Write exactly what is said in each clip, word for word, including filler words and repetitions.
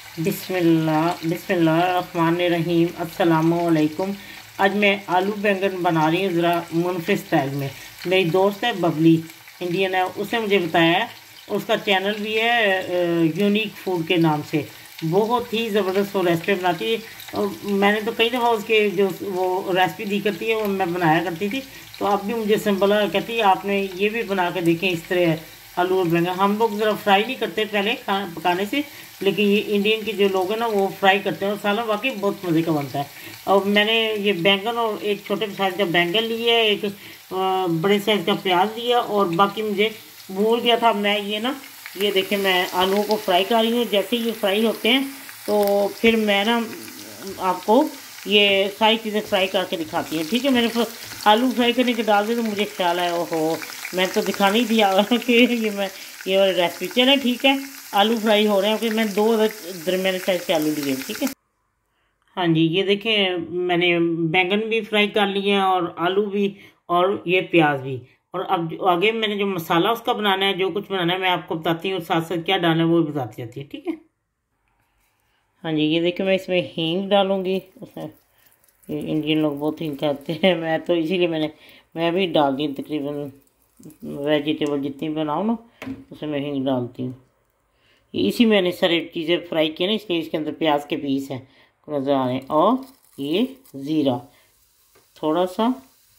बिस्मिल्लाह बिस्मिल्लाहिर्रहमानिर्रहीम अस्सलामुअलैकुम। आज मैं आलू बैंगन बना रही हूँ ज़रा मुनफिस स्टाइल में। मेरी दोस्त है बबली, इंडियन है, उसने मुझे बताया है। उसका चैनल भी है यूनिक फूड के नाम से। बहुत ही ज़बरदस्त वो रेसिपी बनाती है। और मैंने तो कई दफ़ा उसके जो वो रेसिपी दी करती है वो मैं बनाया करती थी। तो अब भी मुझे सिंपल कहती है आपने ये भी बना के देखें इस तरह आलू और बैंगन। हम लोग ज़रा फ्राई नहीं करते पहले खाना पकाने से, लेकिन ये इंडियन के जो लोग हैं ना वो फ्राई करते हैं और सालन वाकई बहुत मज़े का बनता है। और मैंने ये बैंगन और एक छोटे साइज़ का बैंगन लिया है, एक बड़े साइज़ का प्याज लिया और बाकी मुझे भूल गया था मैं ये ना ये देखें मैं आलूओं को फ्राई कर रही हूँ। जैसे ये फ्राई होते हैं तो फिर मैं ना आपको ये सारी चीज़ें फ्राई करके दिखाती हैं। ठीक है, मैंने आलू फ्राई करने के डाल दिए तो मुझे ख्याल आया ओहो मैं तो दिखा नहीं दिया कि ये मैं ये वाली रेसिपी। चले ठीक है, आलू फ्राई हो रहे हैं क्योंकि मैं दो दरमियाने साइज के आलू लिए। ठीक है, हाँ जी, ये देखें मैंने बैंगन भी फ्राई कर लिए हैं और आलू भी और ये प्याज भी। और अब जो आगे मैंने जो मसाला उसका बनाना है, जो कुछ बनाना है मैं आपको बताती हूँ, साथ साथ क्या डालना है वो भी बताती जाती है। ठीक है, हाँ जी, ये देखिए मैं इसमें हींग डालूंगी। उसमें ये इंडियन लोग बहुत हींग खाते हैं, मैं तो इसीलिए मैंने मैं भी डाल दी तकरीबन वेजिटेबल जितनी बनाऊँ ना उसमें मैं हींग डालती हूँ। इसी मैंने सारी चीज़ें फ्राई की ना, इसलिए इसके अंदर प्याज के पीस हैं नज़र आ रहे हैं। और ये ज़ीरा थोड़ा सा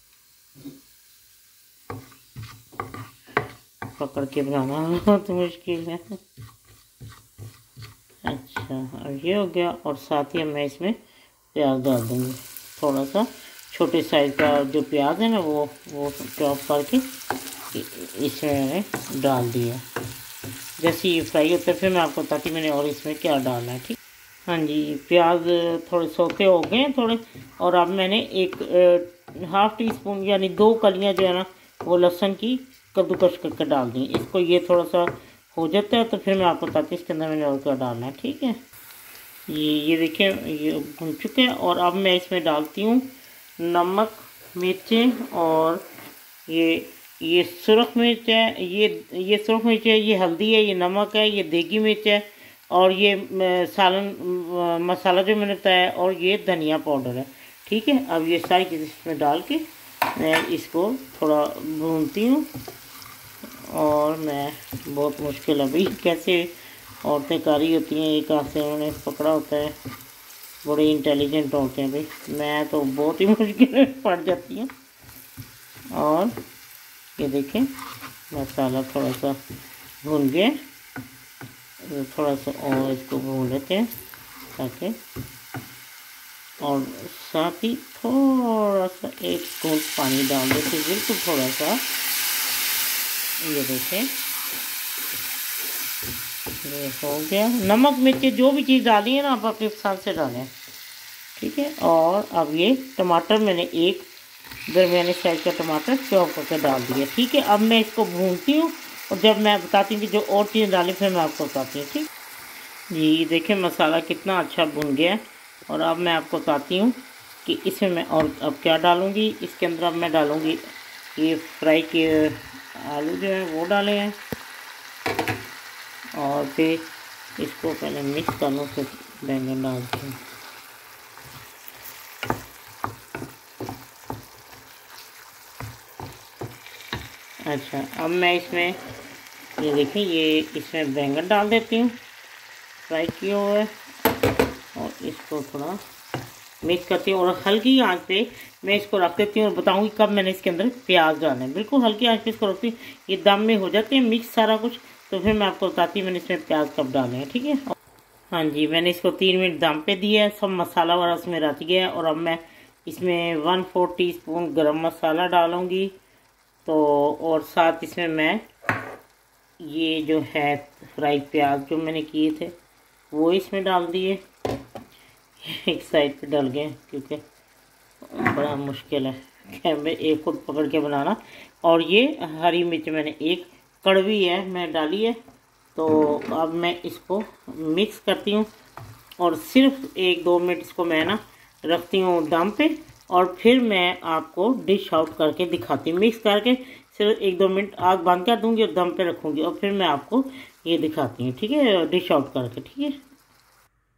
पकड़ के बनाना बहुत मुश्किल है। अच्छा, अब ये हो गया और साथ ही मैं इसमें प्याज डाल दूँगी। थोड़ा सा छोटे साइज़ का जो प्याज है ना वो वो चॉप करके इसमें मैंने डाल दिया। जैसे ये फ्राई होता है फिर मैं आपको बताती मैंने और इसमें क्या डालना है। ठीक, हाँ जी, प्याज थोड़े सोते हो गए हैं थोड़े। और अब मैंने एक हाफ़ टी स्पून यानी दो कलियां जो है ना वो लहसुन की कद्दूकस करके डाल दी। इसको ये थोड़ा सा हो जाता है तो फिर मैं आपको बताती हूँ इसके अंदर मैंने और क्या डालना है। ठीक है, ये ये देखिए ये भुन चुके हैं और अब मैं इसमें डालती हूँ नमक, मिर्चें और ये ये सुरख मिर्च है, ये ये सुरख मिर्च है, ये हल्दी है, ये नमक है, ये देगी मिर्च है और ये सालन मसाला जो मैंने बताया और ये धनिया पाउडर है। ठीक है, अब ये सारी चीज़ें इसमें डाल के मैं इसको थोड़ा भूनती हूँ। और मैं बहुत मुश्किल अभी कैसे औरतें कारी होती हैं, एक हाथ से उन्होंने पकड़ा होता है, बड़े इंटेलिजेंट होते हैं भाई, मैं तो बहुत ही मुश्किल में पड़ जाती हूँ। और ये देखें मसाला थोड़ा सा भून गया, थोड़ा सा और इसको भून लेते हैं ताकि, और साथ ही थोड़ा सा एक घूंट पानी डाल देते हैं, बिल्कुल थोड़ा सा। ये देखें ये हो गया। नमक मिर्ची जो भी चीज़ डाली है ना आप अपने हिसाब से डालें। ठीक है, और अब ये टमाटर मैंने एक दरमियाने साइज का टमाटर चॉप करके डाल दिया। ठीक है, अब मैं इसको भूनती हूँ और जब मैं बताती हूँ कि जो और चीज़ डाली फिर मैं आपको बताती हूँ। ठीक जी, देखें मसाला कितना अच्छा भुन गया है। और अब मैं आपको बताती हूँ कि इसमें मैं और अब क्या डालूँगी। इसके अंदर अब मैं डालूँगी ये फ्राई किए आलू जो है वो डाले हैं और फिर इसको पहले मिक्स कर लूँ, फिर बैंगन डालती हूँ। अच्छा, अब मैं इसमें ये देखिए ये इसमें बैंगन डाल देती हूँ फ्राई किए हुए और इसको थोड़ा मिक्स करती हूँ और हल्की आंच पे मैं इसको रख देती हूँ और बताऊँगी कब मैंने इसके अंदर प्याज डालना है। बिल्कुल हल्की आंच पे इसको रखती हूँ, ये दम में हो जाते हैं मिक्स सारा कुछ, तो फिर मैं आपको बताती हूँ मैंने इसमें प्याज कब डालना है। ठीक है, हाँ जी, मैंने इसको तीन मिनट दम पे दिया है, सब मसाला वाला उसमें रच गया है। और अब मैं इसमें वन फोर टी स्पून गर्म मसाला डालूँगी। तो और साथ इसमें मैं ये जो है फ्राई प्याज जो मैंने किए थे वो इसमें डाल दिए। एक साइड पे डल गए क्योंकि बड़ा मुश्किल है कैमरे एक खुद पकड़ के बनाना। और ये हरी मिर्च मैंने एक कड़वी है मैं डाली है। तो अब मैं इसको मिक्स करती हूँ और सिर्फ एक दो मिनट इसको मैं ना रखती हूँ दम पे और फिर मैं आपको डिश आउट करके दिखाती हूँ। मिक्स करके सिर्फ एक दो मिनट आग बंद कर दूँगी और दम पे रखूँगी और फिर मैं आपको ये दिखाती हूँ। ठीक है, डिश आउट करके। ठीक है,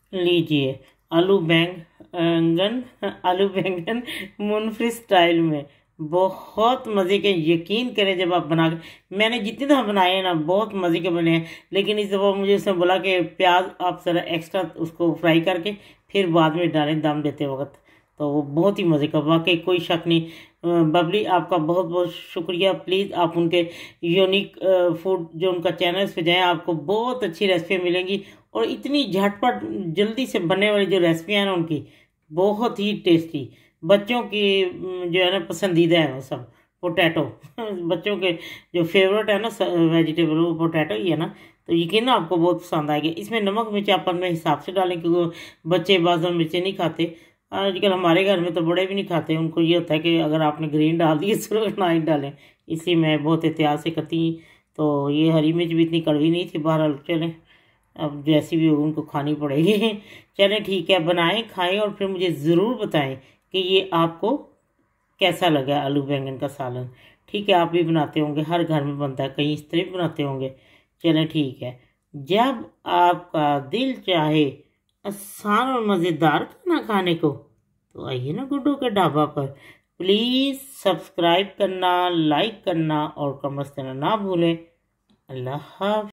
लीजिए आलू बैंगन आलू बैंगन मुनफरी स्टाइल में, बहुत मज़े के। यकीन करें जब आप बना के, मैंने जितनी दफ़ा बनाए हैं ना बहुत मज़े के बने हैं, लेकिन इस दफ़ा मुझे उसने बोला कि प्याज आप ज़रा एक्स्ट्रा उसको फ्राई करके फिर बाद में डालें दम देते वक्त, तो वो बहुत ही मज़े का, वाकई कोई शक नहीं। बबली आपका बहुत बहुत शुक्रिया। प्लीज़ आप उनके यूनिक फूड जो उनका चैनल उस पर जाएँ, आपको बहुत अच्छी रेसिपी मिलेंगी। और इतनी झटपट जल्दी से बनने वाली जो रेसिपियाँ हैं ना उनकी, बहुत ही टेस्टी, बच्चों की जो है ना पसंदीदा है वो सब। पोटैटो बच्चों के जो फेवरेट है ना वेजिटेबल, वो पोटैटो ही है ना, तो यकीन ना आपको बहुत पसंद आएगा। इसमें नमक मिर्च आप अपने हिसाब से डालें, क्योंकि बच्चे बाज़ मिर्चें नहीं खाते। आजकल हमारे घर में तो बड़े भी नहीं खाते, उनको ये होता है कि अगर आपने ग्रीन डाल दी सिर्फ ना ही डालें, इसलिए मैं बहुत एहतियात से करती। तो ये हरी मिर्च भी इतनी कड़वी नहीं थी। बहरहाल चलें, अब जैसी भी हो उनको खानी पड़ेगी। चलें ठीक है, बनाएं खाएं और फिर मुझे ज़रूर बताएं कि ये आपको कैसा लगा आलू बैंगन का सालन। ठीक है, आप भी बनाते होंगे, हर घर में बनता है, कहीं इस तरह भी बनाते होंगे। चलें ठीक है, जब आपका दिल चाहे आसान और मज़ेदार खाना खाने को, तो आइए ना गुड्डू के ढाबा पर। प्लीज़ सब्सक्राइब करना, लाइक करना और कमेंट्स करना ना भूलें। अल्लाह हाफ़िज़।